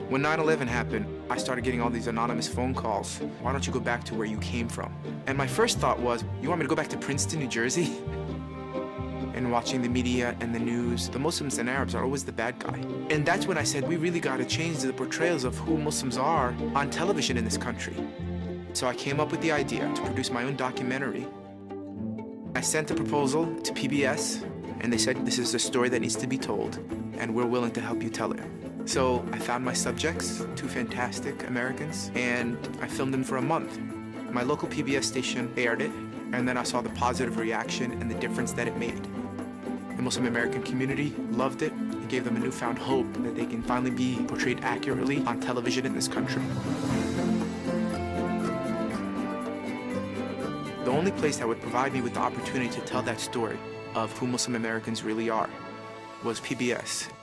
When 9/11 happened, I started getting all these anonymous phone calls. Why don't you go back to where you came from? And my first thought was, you want me to go back to Princeton, New Jersey? And watching the media and the news, the Muslims and Arabs are always the bad guy. And that's when I said, we really got to change the portrayals of who Muslims are on television in this country. So I came up with the idea to produce my own documentary. I sent a proposal to PBS, and they said, this is a story that needs to be told, and we're willing to help you tell it. So I found my subjects, two fantastic Americans, and I filmed them for a month. My local PBS station aired it, and then I saw the positive reaction and the difference that it made. The Muslim American community loved it. It gave them a newfound hope that they can finally be portrayed accurately on television in this country. The only place that would provide me with the opportunity to tell that story of who Muslim Americans really are was PBS.